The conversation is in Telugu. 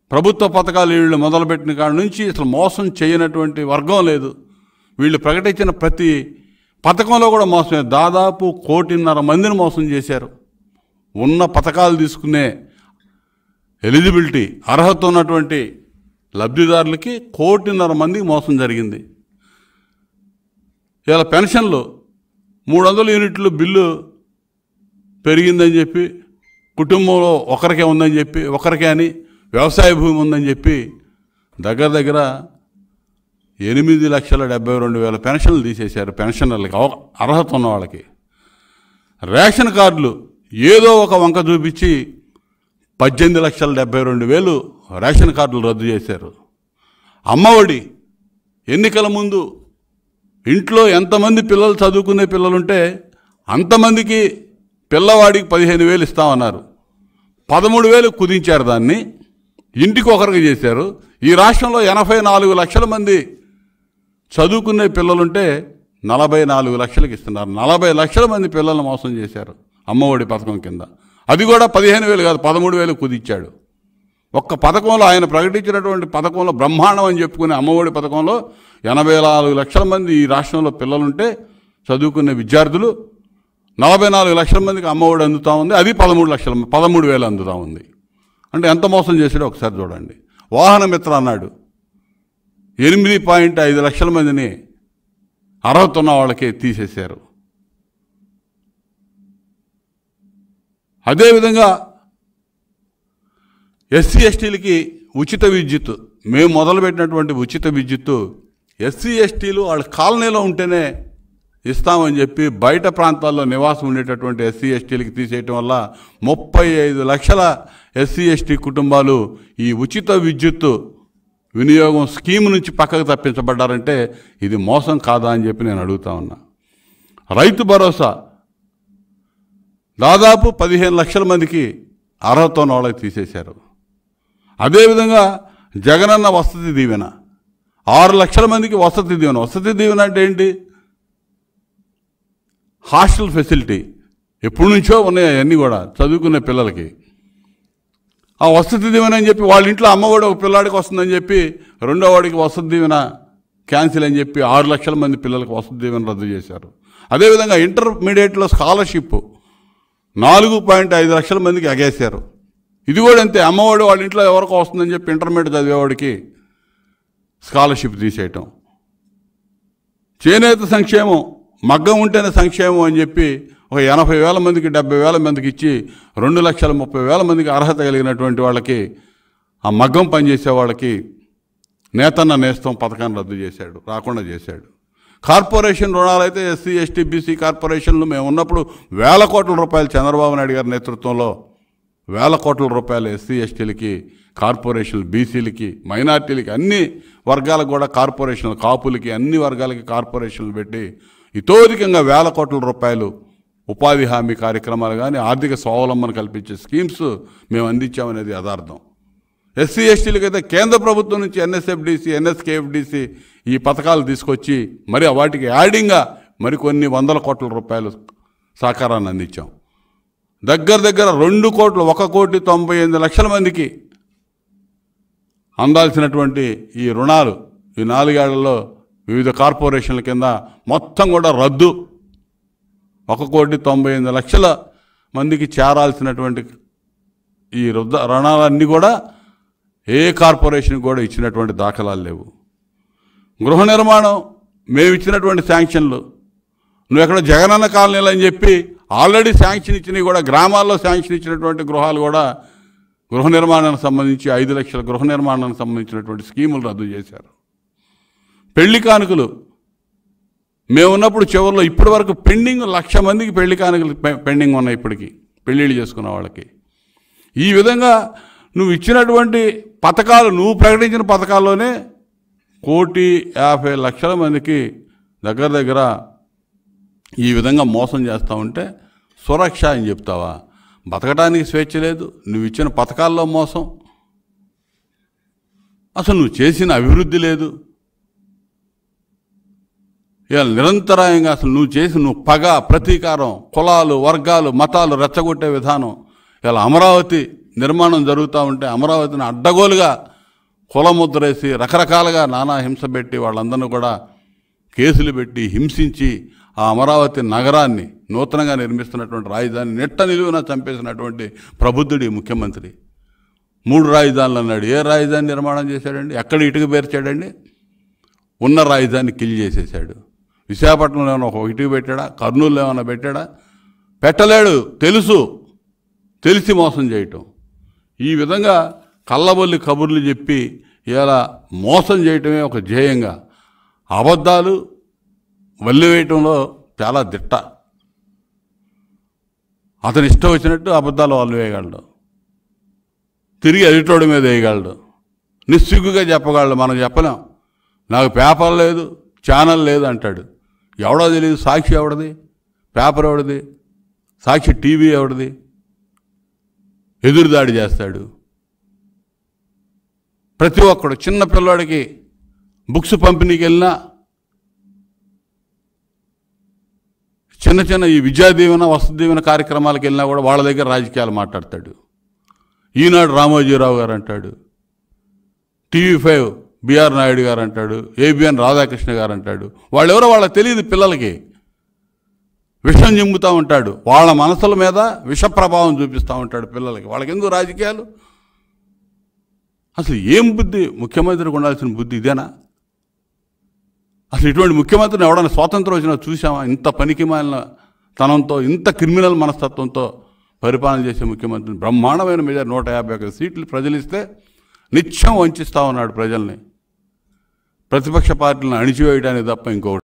ప్రభుత్వ పథకాలు వీళ్ళు మొదలుపెట్టిన కాడి నుంచి అసలు మోసం చేయనటువంటి వర్గం లేదు. వీళ్ళు ప్రకటించిన ప్రతి పథకంలో కూడా మోసమే. దాదాపు 1.5 కోటి మందిని మోసం చేశారు. ఉన్న పథకాలు తీసుకునే ఎలిజిబిలిటీ అర్హత ఉన్నటువంటి లబ్ధిదారులకి 1.5 కోటి మందికి మోసం జరిగింది. ఇలా పెన్షన్లు 300 యూనిట్లు బిల్లు పెరిగిందని చెప్పి, కుటుంబంలో ఒకరికే ఉందని చెప్పి, ఒకరికే అని వ్యవసాయ భూమి ఉందని చెప్పి దగ్గర 8,72,000 పెన్షన్లు తీసేశారు. పెన్షనర్లకి అర్హత ఉన్న వాళ్ళకి. రేషన్ కార్డులు ఏదో ఒక వంక చూపించి 18,72,000 రేషన్ కార్డులు రద్దు చేశారు. అమ్మఒడి ఎన్నికల ముందు ఇంట్లో ఎంతమంది పిల్లలు చదువుకునే పిల్లలుంటే అంతమందికి పిల్లవాడికి 15,000 ఇస్తామన్నారు. 13,000 కుదించారు. దాన్ని ఇంటికి ఒకరికి చేశారు. ఈ రాష్ట్రంలో 84 లక్షల మంది చదువుకునే పిల్లలుంటే 44 లక్షలకు ఇస్తున్నారు. 40 లక్షల మంది పిల్లలను మోసం చేశారు అమ్మఒడి పథకం కింద. అది కూడా 15,000 కాదు, 13,000 కుదించాడు. ఒక్క పథకంలో ఆయన ప్రకటించినటువంటి పథకంలో బ్రహ్మాండం అని చెప్పుకునే అమ్మఒడి పథకంలో 84 లక్షల మంది ఈ రాష్ట్రంలో పిల్లలుంటే చదువుకునే విద్యార్థులు 44 లక్షల మందికి అమ్మఒడి అందుతూ ఉంది. అది 13,000 అందుతూ ఉంది. అంటే ఎంత మోసం చేశాడో ఒకసారి చూడండి. వాహన మిత్ర అన్నాడు. 8.5 లక్షల మందిని అర్హత ఉన్న వాళ్ళకి తీసేశారు. అదేవిధంగా ఎస్సీ ఎస్టీలకి ఉచిత విద్యుత్, మేము మొదలుపెట్టినటువంటి ఉచిత విద్యుత్తు ఎస్సీ ఎస్టీలు వాళ్ళ కాలనీలో ఉంటేనే ఇస్తామని చెప్పి బయట ప్రాంతాల్లో నివాసం ఉండేటటువంటి ఎస్సీ ఎస్టీలకి తీసేయటం వల్ల 35 లక్షల ఎస్సీ ఎస్టీ కుటుంబాలు ఈ ఉచిత విద్యుత్తు వినియోగం స్కీమ్ నుంచి పక్కకు తప్పించబడ్డారంటే ఇది మోసం కాదా అని చెప్పి నేను అడుగుతా ఉన్నా. రైతు భరోసా దాదాపు 15 లక్షల మందికి అర్హత ఉన్న వాళ్ళకి తీసేశారు. అదేవిధంగా జగనన్న వసతి దీవెన 6 లక్షల మందికి వసతి దీవెన. వసతి దీవెన అంటే ఏంటి? హాస్టల్ ఫెసిలిటీ ఎప్పటి నుంచో ఉన్నాయి అవన్నీ కూడా చదువుకునే పిల్లలకి. ఆ వసతి దీవెన అని చెప్పి వాళ్ళ ఇంట్లో అమ్మఒడి ఒక పిల్లాడికి వస్తుందని చెప్పి రెండో వాడికి వసతి దీవెన క్యాన్సిల్ అని చెప్పి 6 లక్షల మంది పిల్లలకు వసతి దీవెన రద్దు చేశారు. అదేవిధంగా ఇంటర్మీడియట్లో స్కాలర్షిప్ 4.5 లక్షల మందికి ఎగేశారు. ఇది కూడా అంతే. అమ్మఒడి వాళ్ళ ఇంట్లో ఎవరికో వస్తుందని చెప్పి ఇంటర్మీడియట్ చదివేవాడికి స్కాలర్షిప్ తీసేయటం. చేనేత సంక్షేమం, మగ్గం ఉంటేనే సంక్షేమం అని చెప్పి ఒక 80,000 మందికి 70,000 మందికి ఇచ్చి 2,30,000 మందికి అర్హత కలిగినటువంటి వాళ్ళకి ఆ మగ్గం పనిచేసే వాళ్ళకి నేతన్న నేస్తం పథకాన్ని రద్దు చేశాడు, రాకుండా చేశాడు. కార్పొరేషన్ రుణాలైతే ఎస్సీ ఎస్టీ బీసీ కార్పొరేషన్లు మేము ఉన్నప్పుడు వేల కోట్ల రూపాయలు చంద్రబాబు నాయుడు గారి నేతృత్వంలో వేల కోట్ల రూపాయలు ఎస్సీ ఎస్టీలకి కార్పొరేషన్లు, బీసీలకి, మైనార్టీలకి, అన్ని వర్గాలకు కూడా కార్పొరేషన్లు, కాపులకి అన్ని వర్గాలకి కార్పొరేషన్లు పెట్టి ఇతోధికంగా వేల కోట్ల రూపాయలు ఉపాధి హామీ కార్యక్రమాలు కానీ ఆర్థిక స్వావలంబన కల్పించే స్కీమ్స్ మేము అందించామనేది యథార్థం. ఎస్సీ ఎస్టీలకి అయితే కేంద్ర ప్రభుత్వం నుంచి ఎన్ఎస్ఎఫ్డిసి, ఎన్ఎస్కేఎఫ్డిసి ఈ పథకాలు తీసుకొచ్చి మరి వాటికి యాడింగ్గా మరికొన్ని 100 కోట్ల రూపాయలు సహకారాన్ని అందించాం. దగ్గర 1,98,00,000 మందికి అందాల్సినటువంటి ఈ రుణాలు ఈ 4 ఏళ్లలో వివిధ కార్పొరేషన్ల కింద మొత్తం కూడా రద్దు. 1,98,00,000 మందికి చేరాల్సినటువంటి ఈ రుణాలన్నీ కూడా ఏ కార్పొరేషన్ కూడా ఇచ్చినటువంటి దాఖలాలు లేవు. గృహ నిర్మాణం మేము ఇచ్చినటువంటి శాంక్షన్లు నువ్వు ఎక్కడ జగనన్న కాలనీలు అని చెప్పి ఆల్రెడీ శాంక్షన్ ఇచ్చినవి కూడా గ్రామాల్లో శాంక్షన్ ఇచ్చినటువంటి గృహాలు కూడా గృహ నిర్మాణానికి సంబంధించి 5 లక్షల గృహ నిర్మాణానికి సంబంధించినటువంటి స్కీములు రద్దు చేశారు. పెళ్లి కానుకలు మేము ఉన్నప్పుడు చివరిలో ఇప్పటి వరకు పెండింగ్ 1,00,000 మందికి పెళ్లి కానుకలు పెండింగ్ ఉన్నాయి ఇప్పటికీ పెళ్ళిళ్ళు చేసుకున్న వాళ్ళకి. ఈ విధంగా నువ్వు ఇచ్చినటువంటి పథకాలు, నువ్వు ప్రకటించిన పథకాల్లోనే 1,50,00,000 మందికి దగ్గర ఈ విధంగా మోసం చేస్తూ ఉంటే సురక్ష అని చెప్తావా? బతకడానికి స్వేచ్ఛ లేదు, నువ్వు ఇచ్చిన పథకాల్లో మోసం, అసలు నువ్వు చేసిన అభివృద్ధి లేదు. ఇలా నిరంతరాయంగా అసలు నువ్వు పగ, ప్రతీకారం, కులాలు, వర్గాలు, మతాలు రెచ్చగొట్టే విధానం. ఇలా అమరావతి నిర్మాణం జరుగుతూ ఉంటే అమరావతిని అడ్డగోలుగా కులముద్రేసి రకరకాలుగా నానా హింస పెట్టి వాళ్ళందరినీ కూడా కేసులు పెట్టి హింసించి ఆ అమరావతి నగరాన్ని నూతనంగా నిర్మిస్తున్నటువంటి రాజధాని నిట్ట నిలువున చంపేసినటువంటి ప్రబుద్ధుడి ముఖ్యమంత్రి. 3 రాజధానులు అన్నాడు. ఏ రాజధాని నిర్మాణం చేశాడండి? ఎక్కడ ఇటుక పేర్చాడండి? ఉన్న రాజధాని కిల్ చేసేసాడు. విశాఖపట్నంలో ఏమైనా ఒక ఇటుక పెట్టాడా? కర్నూలులో ఏమైనా పెట్టాడా? పెట్టలేడు. తెలిసి మోసం చేయటం. ఈ విధంగా కళ్ళబొల్లి కబుర్లు చెప్పి ఇలా మోసం చేయటమే ఒక ధ్యేయంగా, అబద్ధాలు వల్లివేయటంలో చాలా దిట్ట. అతని ఇష్టం వచ్చినట్టు అబద్ధాలు వాళ్ళు వేయగలడు, తిరిగి ఎదుటోడి మీద వేయగలడు, నిస్సిగ్గుగా చెప్పగలడు. మనం చెప్పలేం. నాకు పేపర్ లేదు, ఛానల్ లేదు అంటాడు. ఎవడో తెలియదు. సాక్షి ఎవడది? పేపర్ ఎవడది? సాక్షి టీవీ ఎవడది? ఎదురుదాడి చేస్తాడు. ప్రతి ఒక్కడు చిన్న పిల్లవాడికి బుక్స్ పంపిణీకి వెళ్ళినా, చిన్న ఈ విద్యా దీవెన వసతి దీవెన కార్యక్రమాలకు వెళ్ళినా కూడా వాళ్ళ దగ్గర రాజకీయాలు మాట్లాడతాడు. ఈనాడు రామోజీరావు గారు అంటాడు, TV5 బిఆర్ నాయుడు గారు అంటాడు, ఏబిఎన్ రాధాకృష్ణ గారు అంటాడు. వాళ్ళెవరో వాళ్ళకి తెలియదు. పిల్లలకి విషం జిమ్ముతూ ఉంటాడు. వాళ్ళ మనసుల మీద విష ప్రభావం చూపిస్తూ ఉంటాడు పిల్లలకి. వాళ్ళకి ఎందుకు రాజకీయాలు? అసలు ఏం బుద్ధి? ముఖ్యమంత్రికి ఉండాల్సిన బుద్ధి ఇదేనా? అసలు ఇటువంటి ముఖ్యమంత్రిని ఎవడన్నా స్వాతంత్రం వచ్చినా చూసామా? ఇంత పనికిమాలిన తనంతో, ఇంత క్రిమినల్ మనస్తత్వంతో పరిపాలన చేసే ముఖ్యమంత్రిని. బ్రహ్మాండమైన మెజారిటీ 151 సీట్లు ప్రజలు ఇస్తే నిత్యం వంచిస్తూ ఉన్నాడు ప్రజల్ని. ప్రతిపక్ష పార్టీలను అణిచివేయడానికి తప్ప ఇంకొకటి